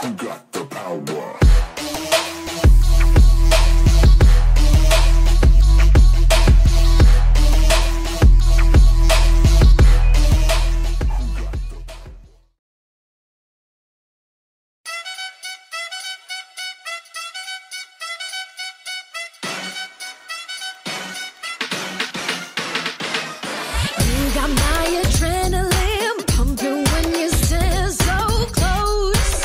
Who got the power? Got my adrenaline pumping when you stand so close.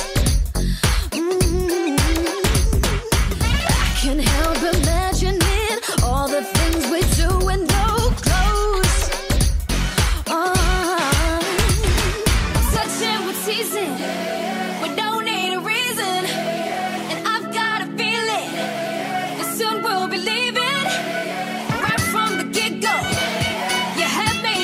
I can't help imagining all the things we do with no clothes. Touching, we're teasing, we don't need a reason, and I've got a feeling that soon we'll be leaving. Right from the get-go, you had me.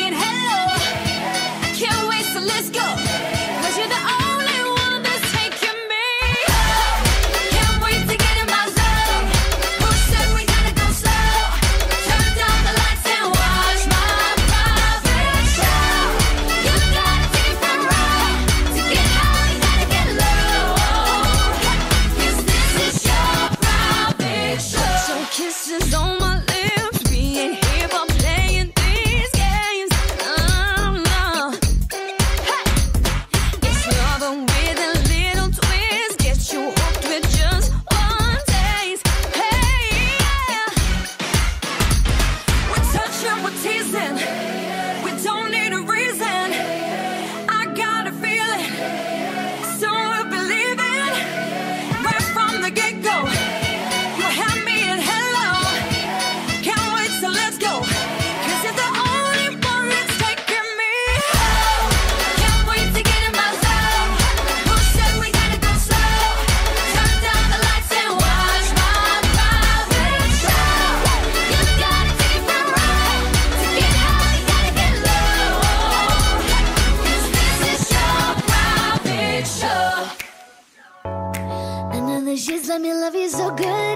Let's go, 'cause you're the only one that's taking me home. Can't wait to get in my zone. Who said we gotta go slow? Turn down the lights and watch my private show. You gotta take it from right. To get high, you gotta get low. 'Cause this is your private show. So kisses on my lips, being here for playing these games. With a little twist, get you hooked with just one taste. Hey, yeah. We're touching, we're teasing, we don't need a reason. I got a feeling, so we'll believe it. Right from the get-go, you had me in hello. Can't wait, so let's go, 'cause you're the only one that's taking me home. Can't wait to get in my zone. Who said we gotta go slow? Turn down the lights and watch my private show. You gotta take it from right. To get high, you gotta get low. 'Cause this is your private show. Another she's let me love you so good.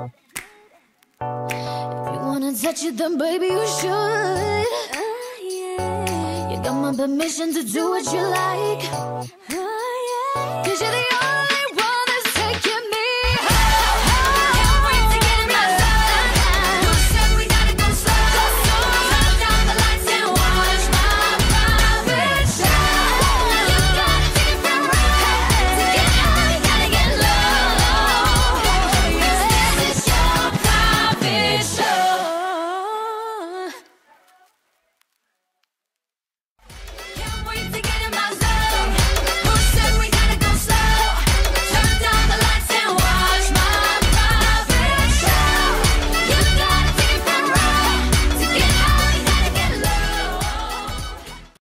If you wanna touch it, then baby you should. You got my permission to do what you like.